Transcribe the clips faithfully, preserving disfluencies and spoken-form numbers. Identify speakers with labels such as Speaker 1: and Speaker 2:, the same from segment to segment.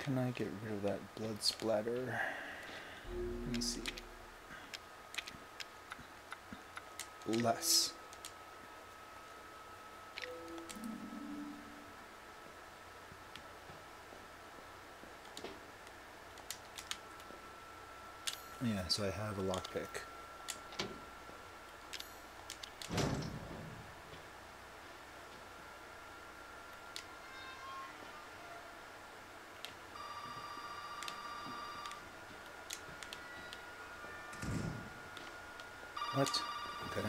Speaker 1: can I get rid of that blood splatter? Let me see. Less. Yeah, so I have a lockpick. What? Okay.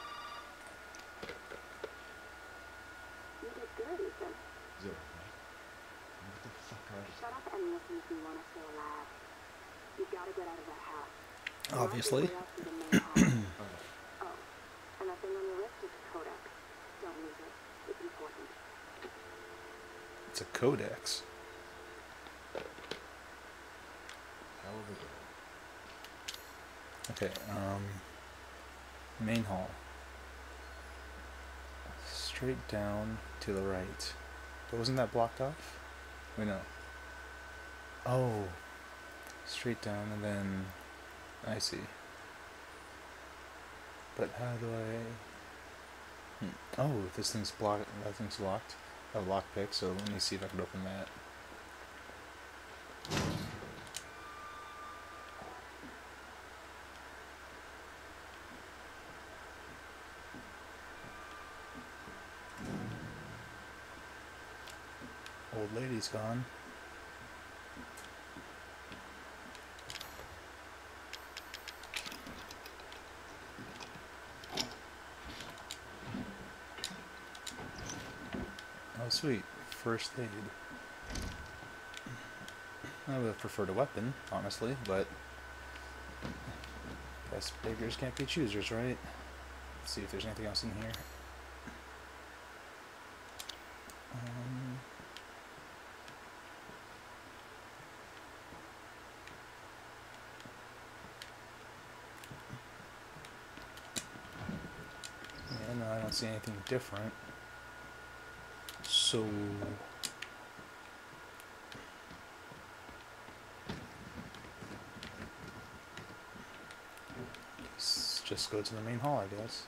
Speaker 2: You did good, Ethan.
Speaker 3: Zero, right? What the fuck are you?
Speaker 2: Shut up and listen if you want to stay alive. You've got to get out of that house.
Speaker 1: Obviously.
Speaker 2: Right through the main hall. Oh, and that thing on your wrist is a codex. Don't lose it. It's important.
Speaker 1: It's a codex.
Speaker 3: Hell of a girl.
Speaker 1: Okay, um... main hall. Straight down to the right. But wasn't that blocked off? Wait, no. Oh. Straight down and then... I see. But how do I... Hmm. Oh, this thing's blocked. That thing's locked. I have a lockpick, so let me see if I can open that. Old lady's gone. Oh, sweet. First aid. I would have preferred a weapon, honestly, but guess beggars can't be choosers, right? Let's see if there's anything else in here. Um, yeah, no, I don't see anything different. So... let's just go to the main hall, I guess.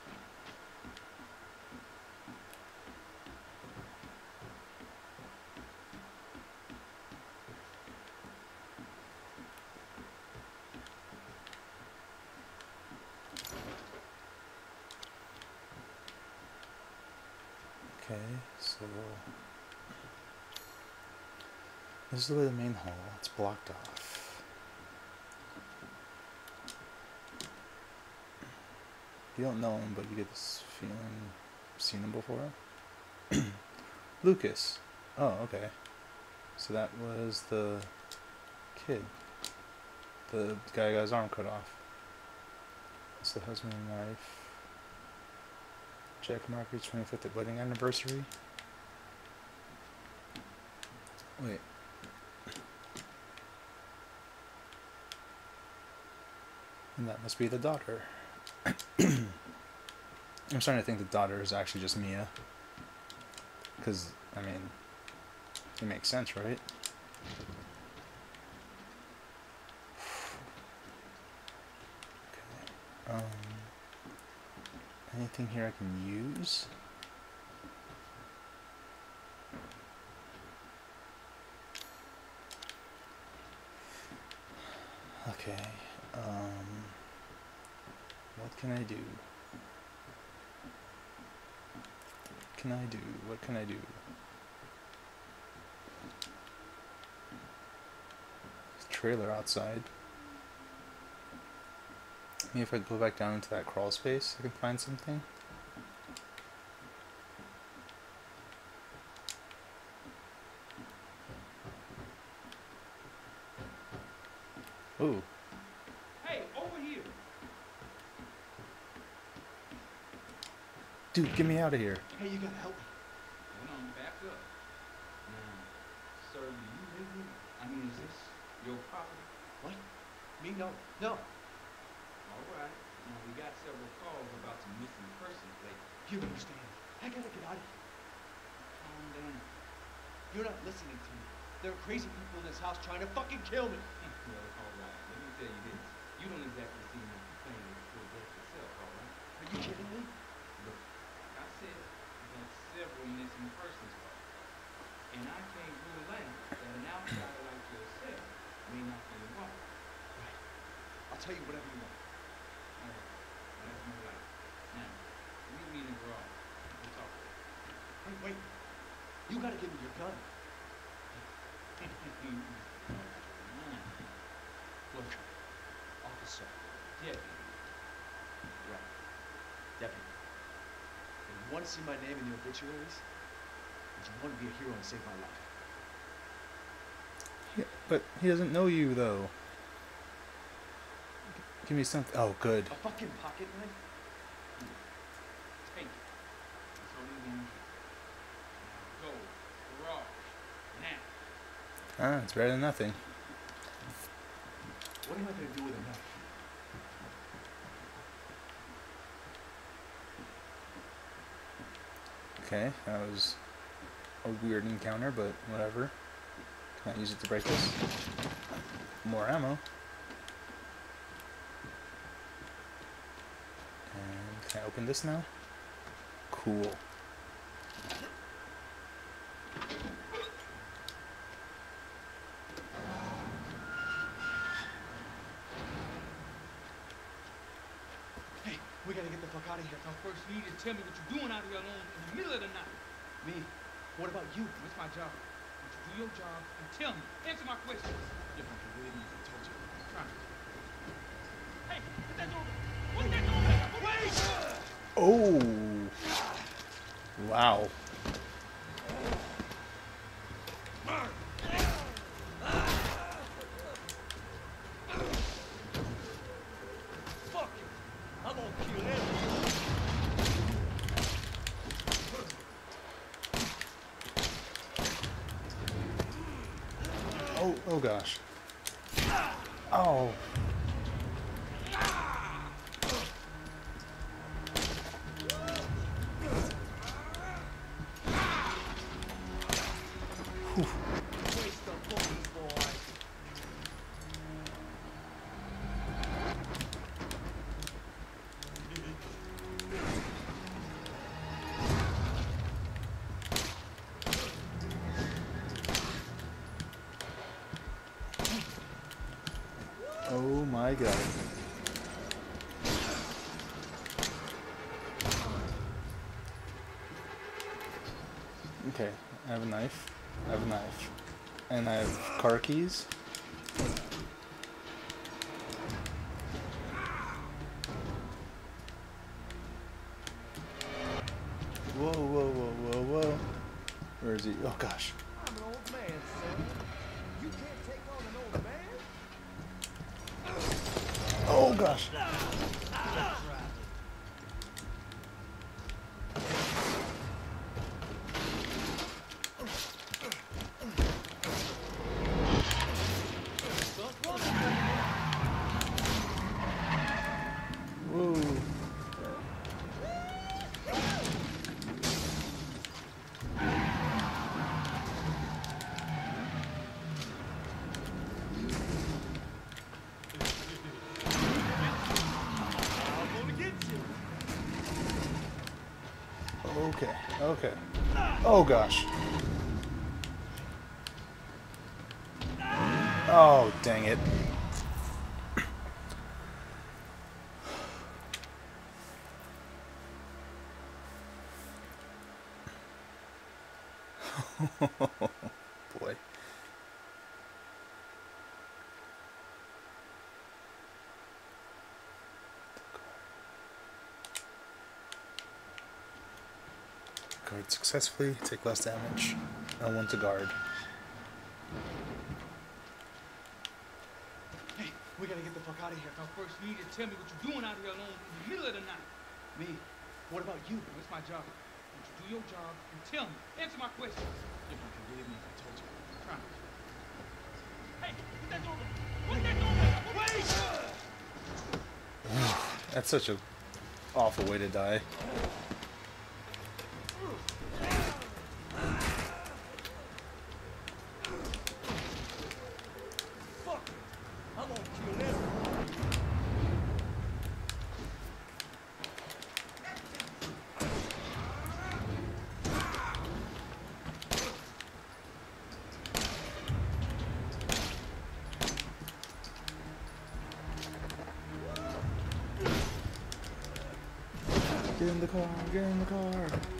Speaker 1: Okay, so this is the way the main hall. It's blocked off. You don't know him, but you get this feeling you've seen him before. Lucas. Oh, okay. So that was the kid. The guy who got his arm cut off. It's the husband and wife. Jack Margaret's twenty-fifth wedding anniversary. Wait. And that must be the daughter. I'm starting to think the daughter is actually just Mia. Because, I mean, it makes sense, right? Okay. Um, anything here I can use? Okay. Um, what can I do? What can I do? What can I do? Trailer outside. Maybe if I go back down into that crawl space, I can find something. Ooh.
Speaker 4: Hey, over here!
Speaker 1: Dude, get me out of here.
Speaker 3: Hey, you gotta help me.
Speaker 4: Hold on, back up. Now, sir, do you live here? I mean, is this your property?
Speaker 3: What? Me? No. No.
Speaker 4: All right. Now, we got several calls about some missing persons lately.
Speaker 3: You don't understand. I gotta get out of here.
Speaker 4: Calm down.
Speaker 3: You're not listening to me. There are crazy people in this house trying to fucking kill me.
Speaker 4: Well, all right. Let me tell you this. You don't exactly seem to be playing it full death yourself, all right?
Speaker 3: Are you kidding me?
Speaker 4: Look, I said you got several missing persons calls. And I can't rule out that an outsider like yourself may not be involved.
Speaker 3: Right. I'll tell you whatever you want.
Speaker 4: All right. Well, that's my life. Now, meet me in the garage. We'll talk.
Speaker 3: Wait, wait. You gotta give me your gun. Look, officer.
Speaker 4: Yeah.
Speaker 3: Right. Deputy. If you want to see my name in the obituaries, if you want to be a hero and save my life.
Speaker 1: Yeah, but he doesn't know you, though. Give me something. Oh, good.
Speaker 3: A fucking pocket knife?
Speaker 4: Take it. That's all you want to do. Now go. Garage. Now.
Speaker 1: Ah, it's better than nothing.
Speaker 3: What am I gonna do with a knife?
Speaker 1: Okay, that was a weird encounter, but whatever. Can I use it to break this? More ammo. And can I open this now? Cool.
Speaker 3: Hey, we gotta get the fuck out of here.
Speaker 4: Now first you need to tell me what you're doing out here alone in the middle of the night.
Speaker 3: Me? What about you?
Speaker 4: What's my job? Would you do your job and tell me? Answer my questions.
Speaker 3: If I can believe me, I told you.
Speaker 4: Try. Hey, put that door open. Put that door open. Wait!
Speaker 1: Oh! Wow.
Speaker 3: Fuck you! I'm gonna kill everyone.
Speaker 1: Oh, oh gosh. Oh. Whew.
Speaker 3: Waste the bullets, boy.
Speaker 1: Oh my god. Okay, I have a knife. I have a knife. And I have car keys. Whoa, whoa, whoa, whoa, whoa. Where is he? Oh gosh.
Speaker 5: I'm an old man, son. You can't take on an old man?
Speaker 1: Oh gosh. Whoa. Okay, okay. Oh gosh. Oh, dang it. Boy. Guard successfully, take less damage. L one to guard.
Speaker 3: Hey, we gotta get the fuck out of here.
Speaker 4: Now first you need to tell me what you're doing out here alone in the middle of the night.
Speaker 3: Me? What about you?
Speaker 4: What's my job? Would you do your job and tell me? Answer my questions.
Speaker 3: If you can believe me, I told you.
Speaker 4: Try. Hey, put that door open. Put that door open. Wait!
Speaker 1: That's such a awful way to die.
Speaker 5: I'm gonna kill everyone.
Speaker 1: Get in the car, get in the car.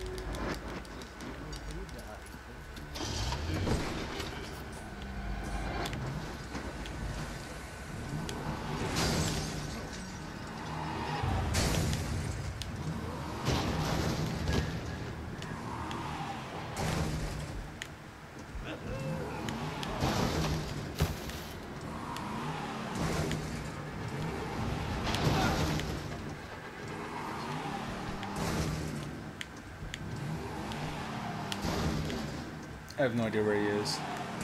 Speaker 1: I have no idea where he is.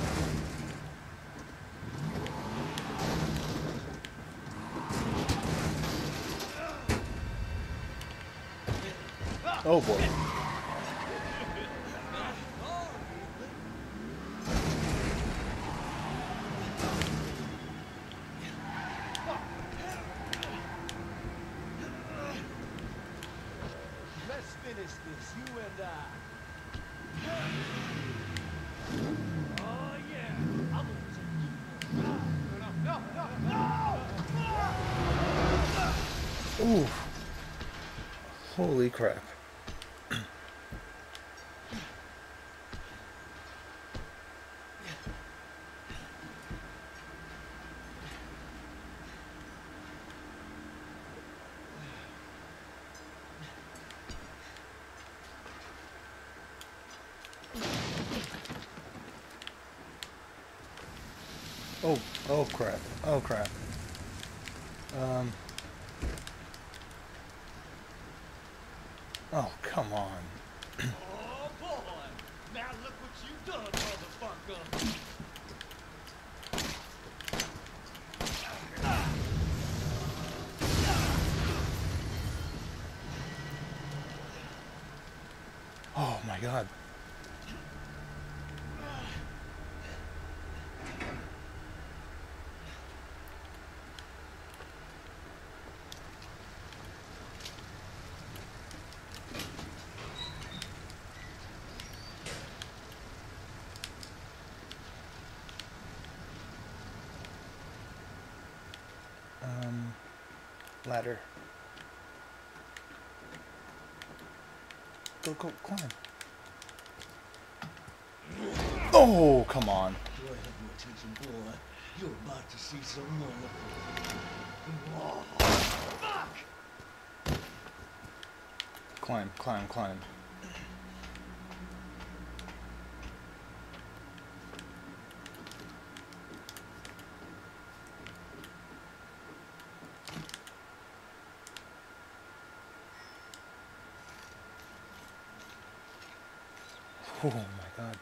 Speaker 1: Oh boy.
Speaker 5: Let's finish this, you and I. Oh yeah, I'm gonna take you for a ride. No, no, no, no!
Speaker 1: Ooh. Holy crap. Oh, oh crap. Oh crap. Um. Oh, come on.
Speaker 5: Oh boy! Now look what you done, motherfucker!
Speaker 1: Oh my god. Um, ladder. Go, go, climb. Oh, come on.
Speaker 5: Boy, have your attention, boy. You're about to see some wonderful. Oh, fuck!
Speaker 1: Climb, climb, climb. Oh my god.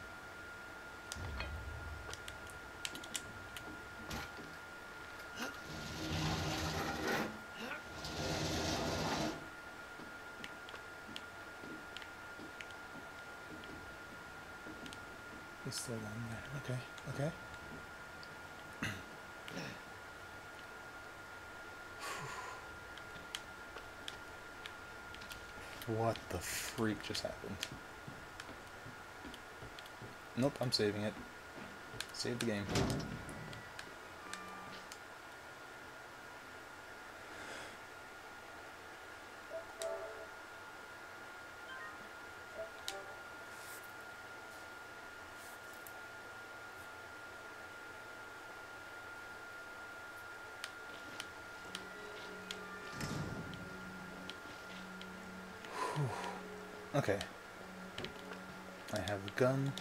Speaker 1: He's still down there. Okay, okay. What the freak just happened? Nope, I'm saving it. Save the game. Okay. I have a gun.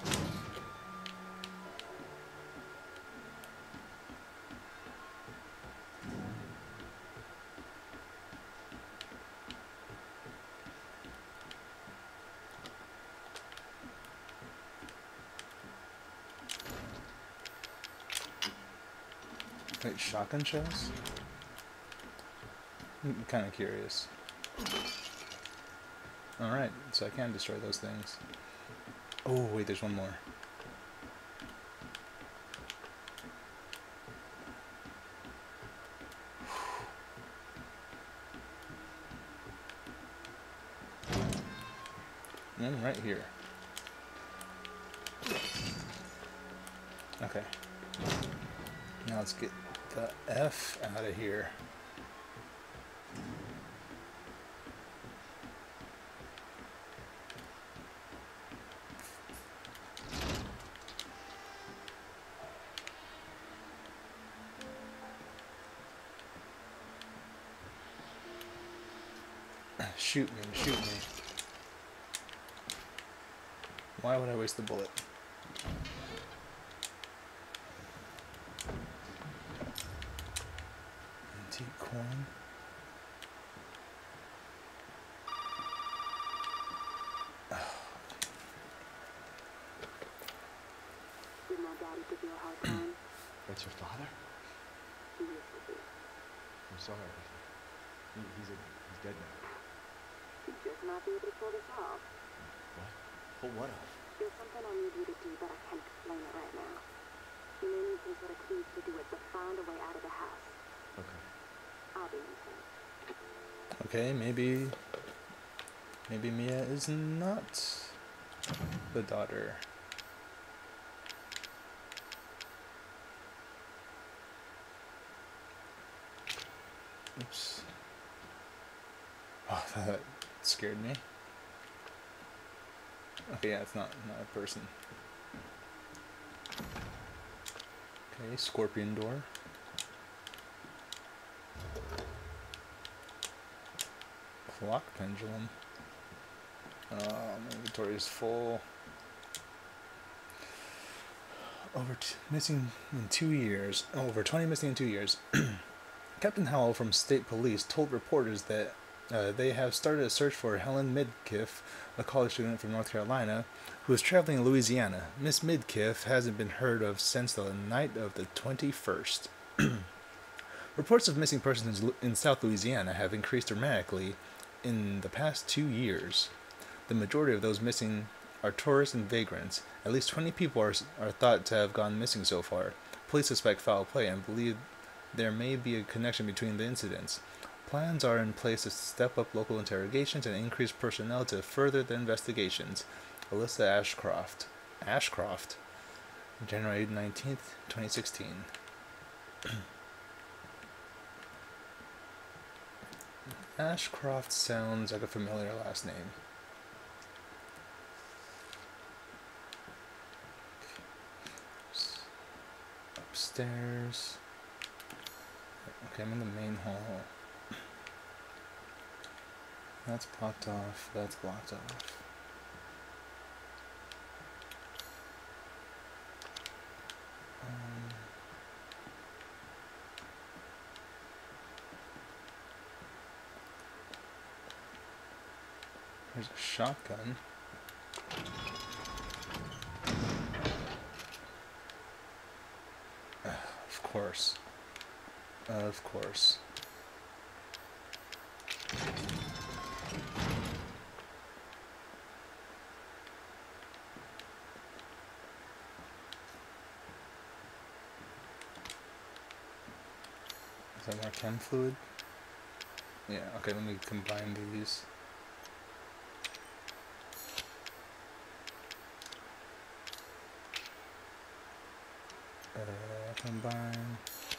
Speaker 1: Wait, shotgun shells? I'm kind of curious. Alright, so I can destroy those things. Oh, wait, there's one more. One right here. Okay. Now let's get the F out of here. Shoot me, shoot me. Why would I waste the bullet? Antique coin.
Speaker 2: Did my daddy give you a hard time?
Speaker 3: That's your father?
Speaker 2: He used to be.
Speaker 3: I'm sorry. He, he's a, he's dead now.
Speaker 2: He'd just not be able to pull this off.
Speaker 3: What? Pull what off?
Speaker 2: There's something I need you to do, but I can't explain it right now. You may need some sort of keys to do it, but find a way out of the house.
Speaker 3: Okay.
Speaker 2: I'll be in touch.
Speaker 1: Okay, maybe... Maybe Mia is not the daughter. Oops. Oh, that scared me. Okay, yeah, it's not, not a person. Okay, scorpion door. Clock pendulum. Oh, my inventory is full. Over t missing in two years. Oh, over twenty missing in two years. Captain Howell from State Police told reporters that uh, they have started a search for Helen Midkiff, a college student from North Carolina, who is traveling in Louisiana. Miss Midkiff hasn't been heard of since the night of the twenty-first. Reports of missing persons in South Louisiana have increased dramatically in the past two years. The majority of those missing are tourists and vagrants. At least twenty people are, are thought to have gone missing so far. Police suspect foul play and believe there may be a connection between the incidents. Plans are in place to step up local interrogations and increase personnel to further the investigations. Alyssa Ashcroft. Ashcroft. January nineteenth, twenty sixteen. Ashcroft sounds like a familiar last name. Upstairs. Okay, I'm in the main hall. That's blocked off. That's blocked off. Um, there's a shotgun. Uh, of course. Of course. Is that more chem fluid? Yeah, okay, let me combine these. Uh, combine.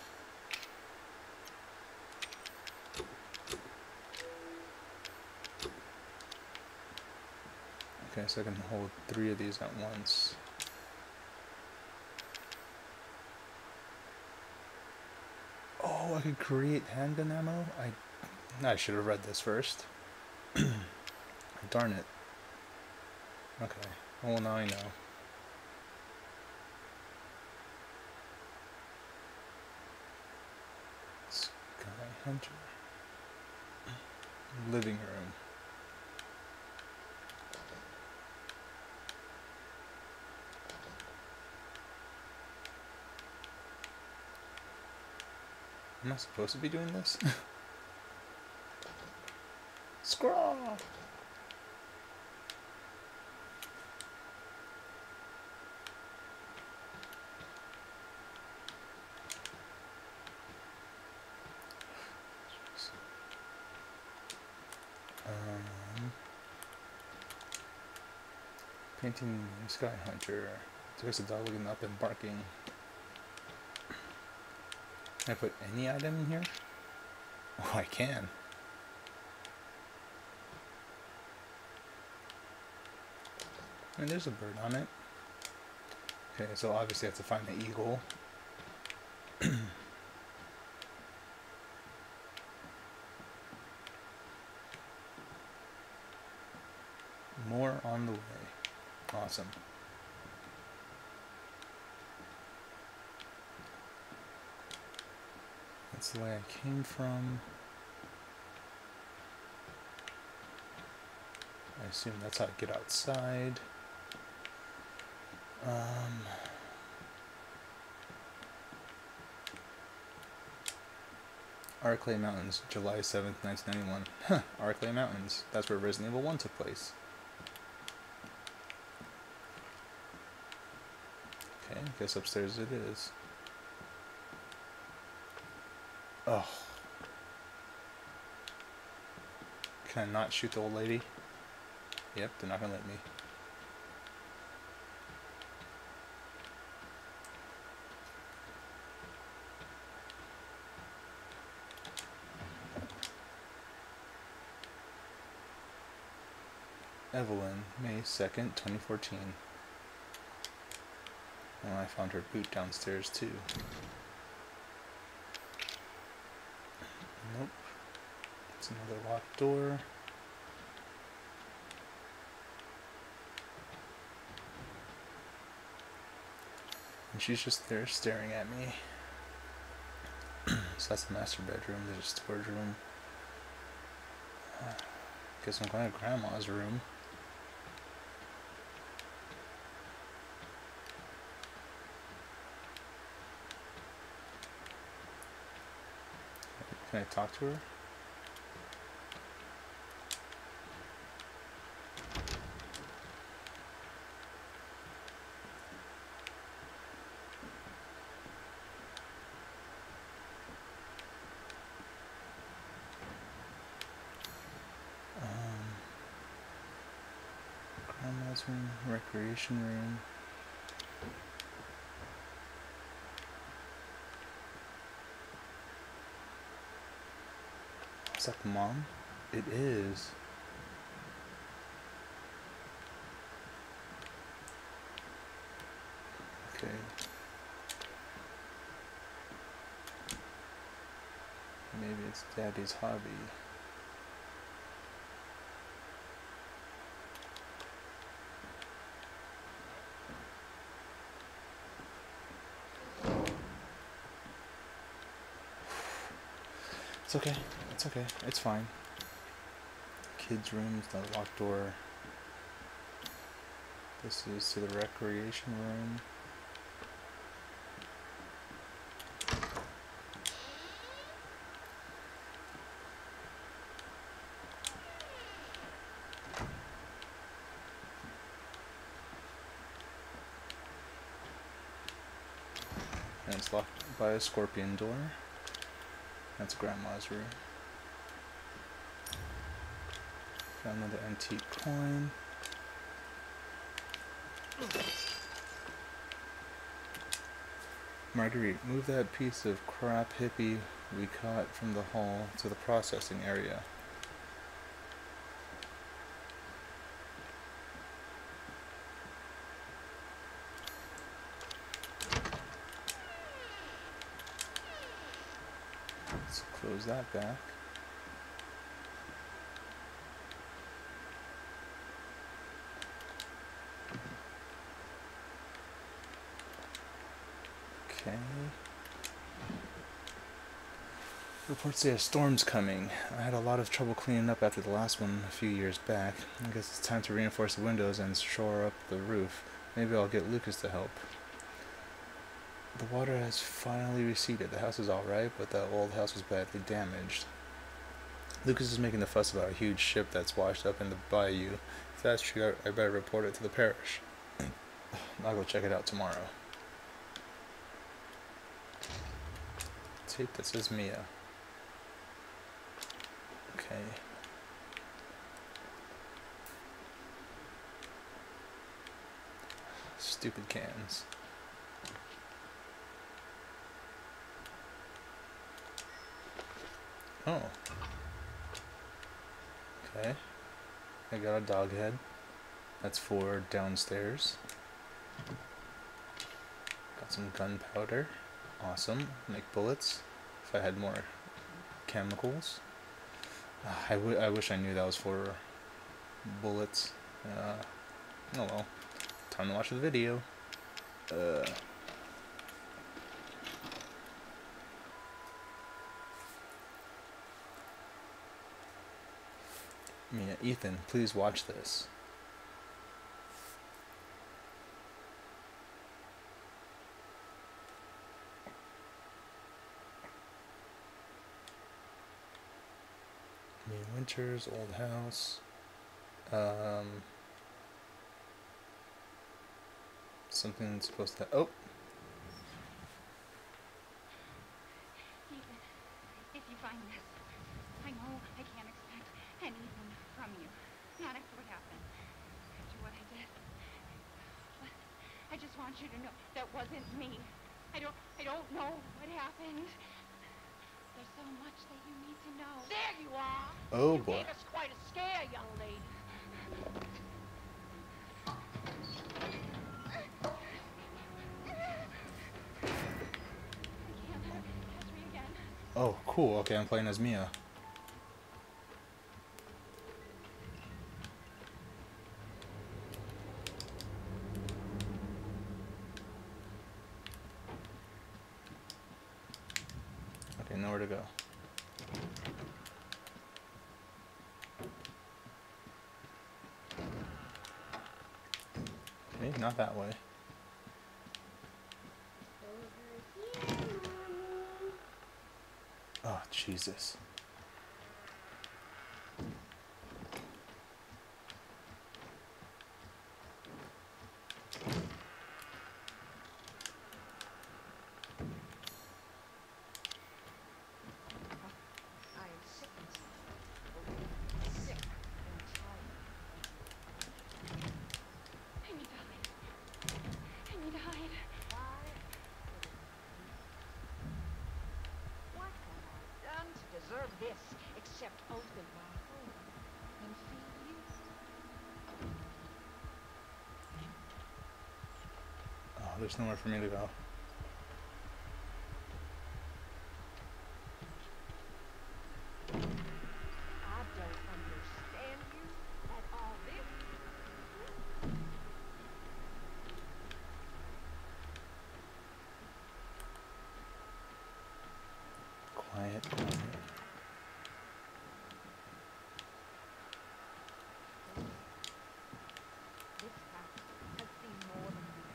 Speaker 1: Okay, so I can hold three of these at once. Oh, I could create handgun ammo? I, I should have read this first. Darn it. Okay, well now I know. Sky Hunter. Living room. Am I supposed to be doing this? Scrawl! Um, Painting Sky Hunter. Depicts a dog looking up and barking. Can I put any item in here? Oh, I can. And there's a bird on it. Okay, so obviously I have to find the eagle. More on the way. Awesome. That's the way I came from. I assume that's how I get outside. Um, Arclay Mountains, July seventh, nineteen ninety-one. Huh, Arclay Mountains. That's where Resident Evil one took place. Okay, guess upstairs it is. Oh. Can I not shoot the old lady? Yep, they're not gonna let me. Evelyn, May second, twenty fourteen. And I found her boot downstairs too. Nope. It's another locked door. And she's just there staring at me. So that's the master bedroom. There's a storage room. Guess I'm going to Grandma's room. Can I talk to her? Um, Grandma's room, recreation room. Is that Mom? It is. Okay. Maybe it's Daddy's hobby. It's okay. It's okay. It's fine. Kids' rooms, the locked door. This is to the recreation room. And it's locked by a scorpion door. That's Grandma's room. Got another antique coin. Marguerite, move that piece of crap hippie we caught from the hall to the processing area. Let's close that back. Okay. Reports say a storm's coming. I had a lot of trouble cleaning up after the last one a few years back. I guess it's time to reinforce the windows and shore up the roof. Maybe I'll get Lucas to help. The water has finally receded. The house is alright, but the old house was badly damaged. Lucas is making a fuss about a huge ship that's washed up in the bayou. If that's true, I better report it to the parish. I'll go check it out tomorrow. Tape that says Mia. Okay. Stupid cans. Oh. Okay. I got a dog head. That's for downstairs. Got some gunpowder. Awesome. Make bullets. If I had more chemicals. Uh, I, w I wish I knew that was for bullets. Uh, oh well. Time to watch the video. Uh, Mia, Ethan, please watch this. Mia Winters, old house. Um, something supposed to. Oh.
Speaker 6: Ethan, if you find this, I know I can't expect anything from you. Not after what happened. After what I did. But I just want you to know that wasn't me. I don't I don't know what happened. There's so much that you need to know.
Speaker 2: There you are.
Speaker 1: Oh
Speaker 2: you
Speaker 1: boy.
Speaker 2: gave us quite a scare, young lady.
Speaker 6: I can't let her catch me again.
Speaker 1: Oh, cool. Okay, I'm playing as Mia. Okay, nowhere to go. Okay, not that way. Oh, Jesus.
Speaker 2: I am sick and tired. Sick and tired.
Speaker 6: I need to hide. I need to hide.
Speaker 2: Why? What have I done to deserve this, except open my home and feed you?
Speaker 1: Oh, there's nowhere for me to go.
Speaker 2: I don't understand you at all. This
Speaker 1: Quiet, quiet.
Speaker 2: this house has seen more than you.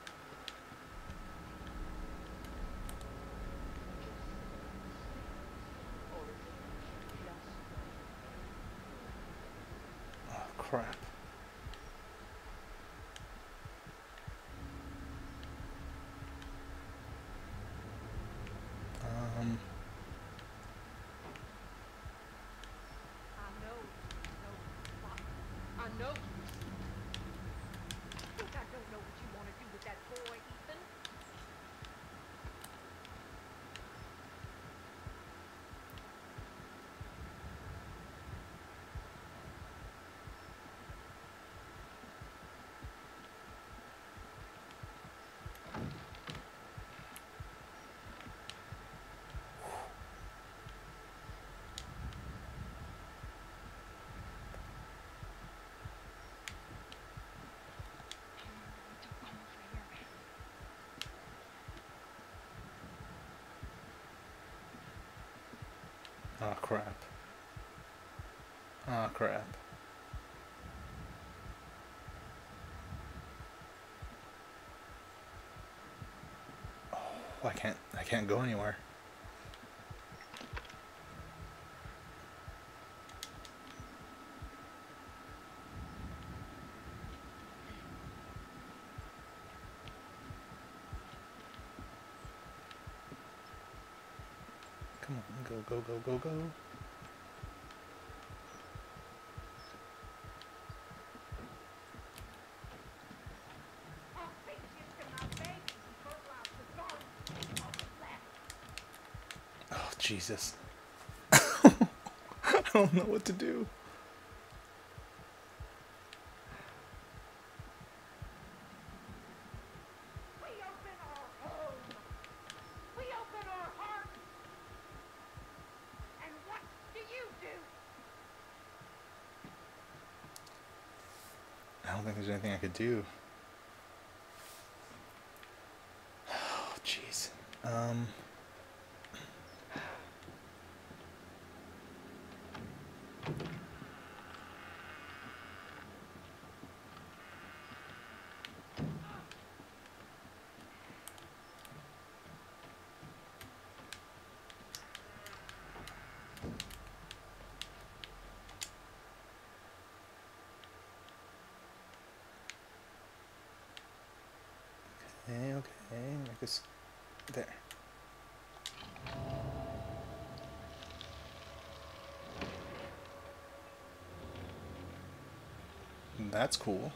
Speaker 2: Or is it just
Speaker 1: Oh, crap. Um,
Speaker 2: I know you know what. I know you see. Think I don't know what you want to do with that boy, Ethan?
Speaker 6: Don't come over here.
Speaker 1: oh, crap. Oh, crap. Oh, I can't, I can't go anywhere. Come on, go, go, go, go, go.
Speaker 2: I'll face you
Speaker 1: Jesus. I don't know what to do.
Speaker 2: We open our home. We open our hearts. And what do you do?
Speaker 1: I don't think there's anything I could do. Oh, jeez. Um... Okay, okay, I guess there. That's cool.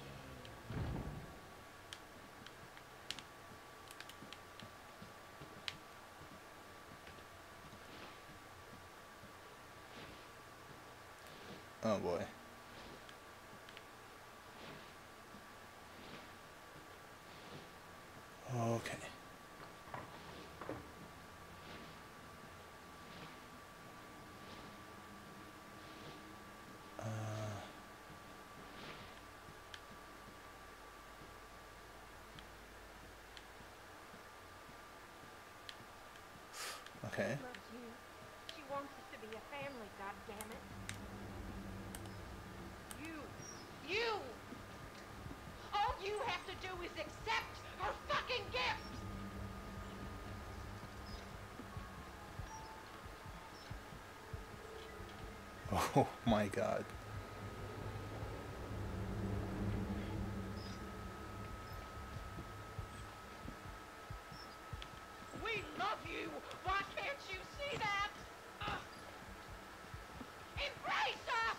Speaker 1: Oh boy. Okay. Uh, okay.
Speaker 2: She loves you. She wants us to be a family, goddammit. You. You! All you have to do is accept her fucking gift!
Speaker 1: Oh my god.
Speaker 2: We love you! Why can't you see that? Uh, embrace us!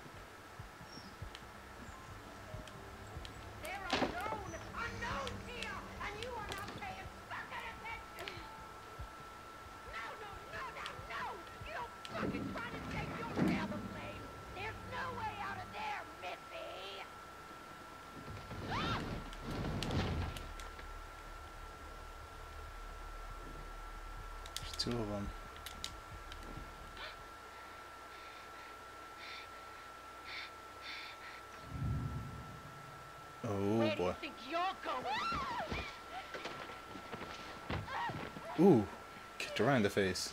Speaker 2: There are known unknowns here, and you are not paying fucking attention! No, no, no, no, no! You don't fucking try to take your share of the blame! There's no way out of there, Missy! Ah!
Speaker 1: There's two of them. Oh
Speaker 2: Where do
Speaker 1: boy.
Speaker 2: you think you're going?
Speaker 1: Ooh. Kicked her right in the face.